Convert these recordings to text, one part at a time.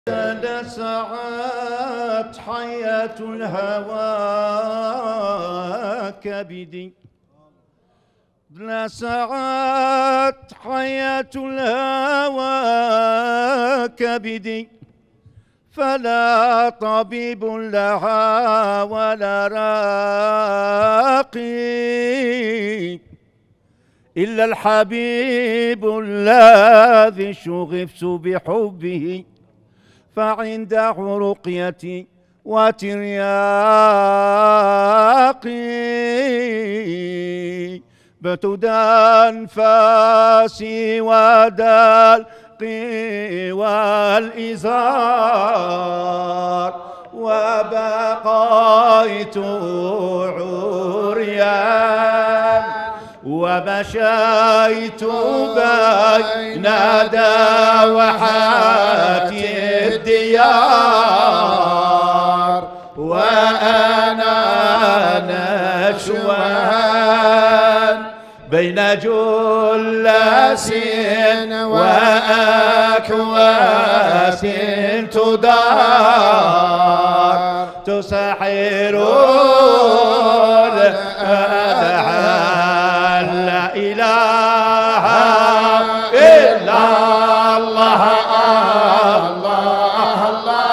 لسعت حياة الهوى كبدي، لسعت حياة الهوى كبدي، فلا طبيب لها ولا راقي إلا الحبيب الذي شغفت بحبه، فعنده رقيتي وترياقي، بتدى أنفاسي ودلقي والإزار، وبقيت عريان ومشيت بين دوحات الديار، وأنا نشوان بين جلس وأكواس تدار، تسحر الأذهان، لا إله إلا الله الله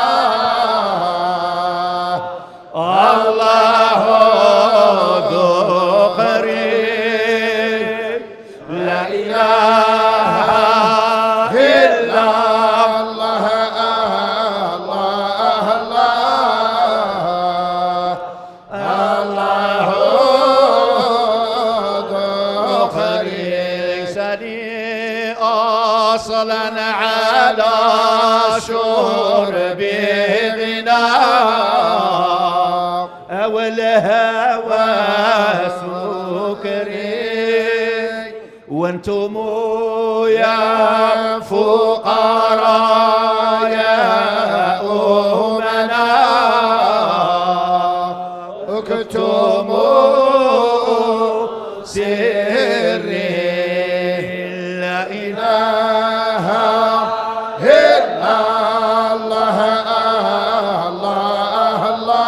الله الله ذو قريب، لا إله إلا الله الله الله ذو قريب، ليس لي أصلا على شرب غناء أو الهوى سكري، وانتم يا فقراء يا أمناء اكتموا سري، لا إله إلا الله الله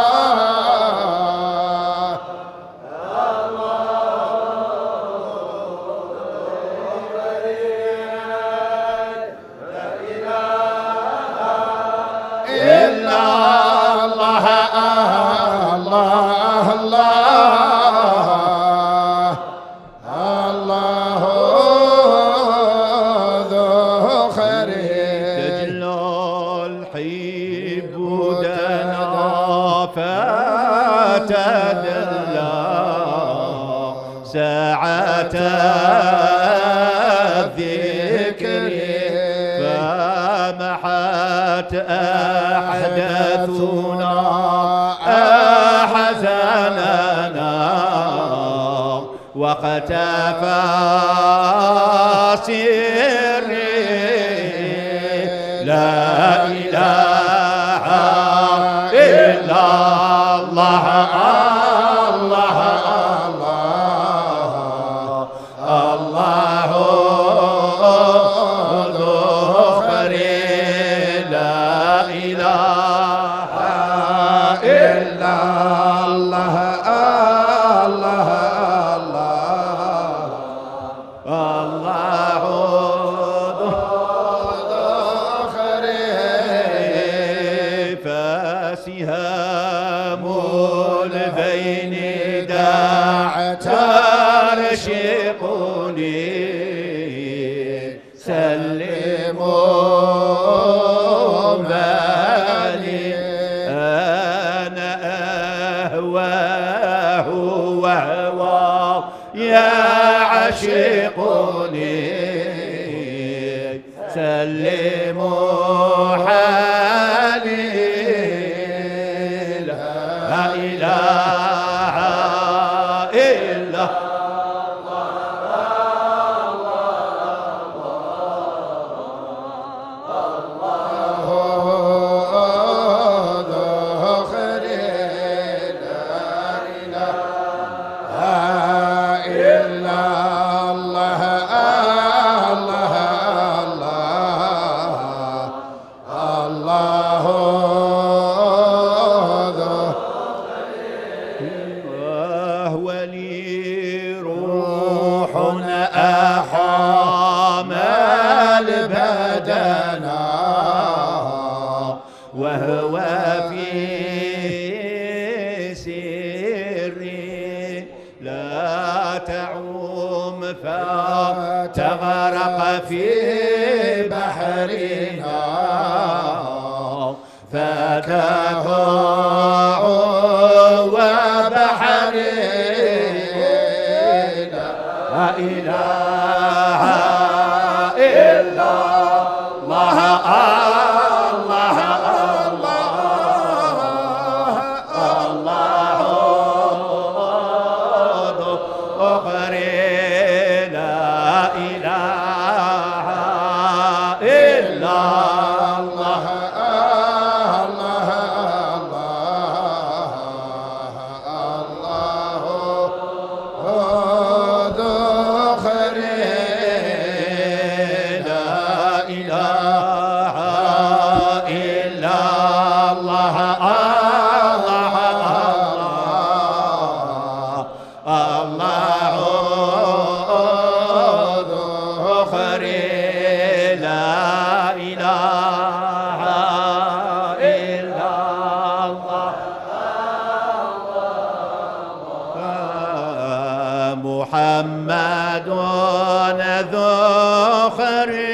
إلا الله الله الله ذو خير، تجلى الحب دنا فتدلى ساعة الذكر، فمحت أحداثنا أحزاننا، واختفى سري، لا إله إلا الله الله الله ذو خير، لا إله إلا الله الله الله ذو خير، فسهام البين داعت ترشقني، سلموا مالي أنا أهواه وهواه يعشقني، سلموا حالي، لا إله إلا الله ولي روح أحام البدن وهو في سري لا تعوم فتغرق في بحرنا فتكوع وبحرنا لا إله إلا الله الله الله أخري لا إله إلا الله محمد ذو خير